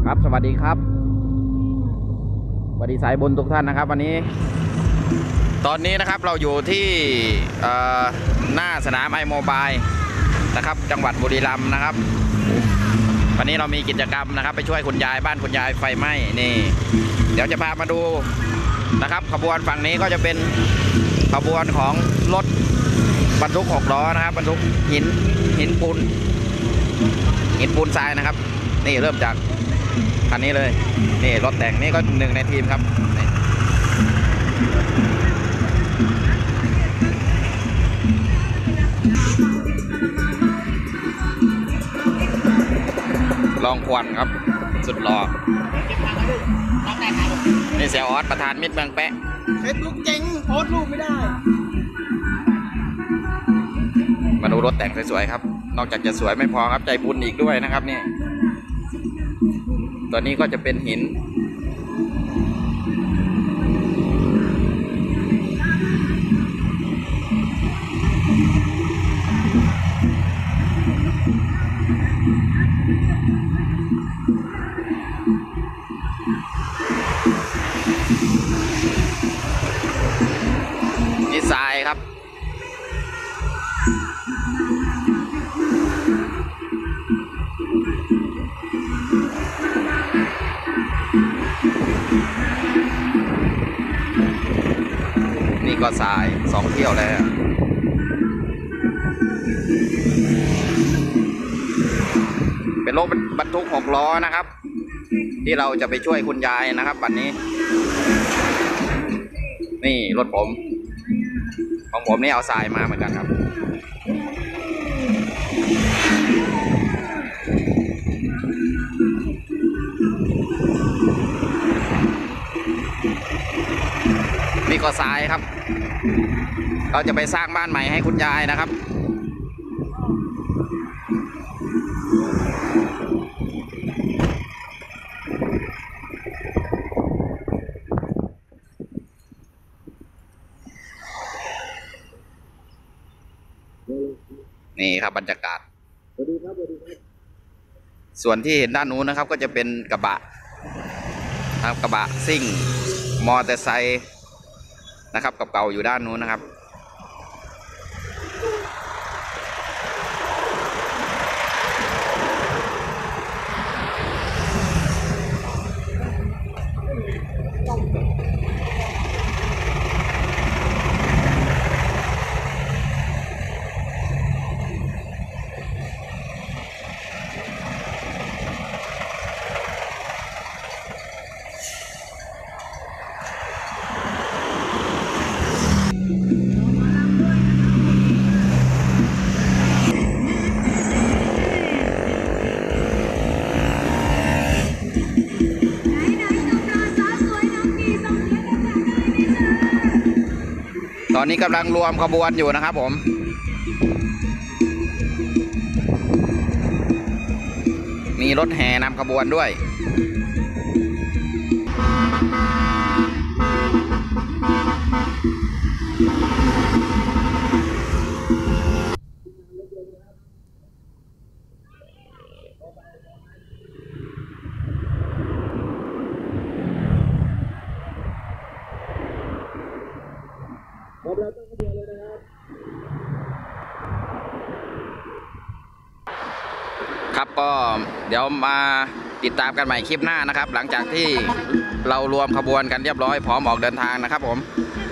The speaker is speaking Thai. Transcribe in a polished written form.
ครับสวัสดีครับสวัสดีสายบุญทุกท่านนะครับวันนี้ตอนนี้นะครับเราอยู่ที่หน้าสนามiMobileนะครับจังหวัดบุรีรัมย์นะครับวันนี้เรามีกิจกรรมนะครับไปช่วยคุณยายบ้านคุณยายไฟไหม้นี่เดี๋ยวจะพามาดูนะครับขบวนฝั่งนี้ก็จะเป็นขบวนของรถบรรทุก6 ล้อนะครับบรรทุกหินปูนทรายนะครับนี่เริ่มจากคันนี้เลยนี่รถแต่งนี่ก็หนึ่งในทีมครับลองควันครับสุดหล่อนี่เสียออสประธานมิตรเมืองแปะเฟซบุ๊กเจ๊งโพสต์รูปไม่ได้มาดูรถแต่งสวยๆครับนอกจากจะสวยไม่พอครับใจบุญอีกด้วยนะครับนี่ตัวนี้ก็จะเป็นหินนี่ทรายครับนี่ก็ทราย2 เที่ยวแล้วเป็นรถบรรทุก6 ล้อนะครับที่เราจะไปช่วยคุณยายนะครับวันนี้นี่รถของผมนี่เอาทรายมาเหมือนกันครับนี่ก็ทรายครับเราจะไปสร้างบ้านใหม่ให้คุณยายนะครับนี่ครับบรรยากาศส่วนที่เห็นด้านนู้นนะครับก็จะเป็นกระบะครับกระบะซิ่งมอเตอร์ไซค์นะครับกับเก่าอยู่ด้านนู้นนะครับตอนนี้กำลังรวมขบวนอยู่นะครับผมมีรถแห่นำขบวนด้วยครับก็เดี๋ยวมาติดตามกันใหม่คลิปหน้านะครับหลังจากที่เรารวมขบวนกันเรียบร้อยพร้อมออกเดินทางนะครับผม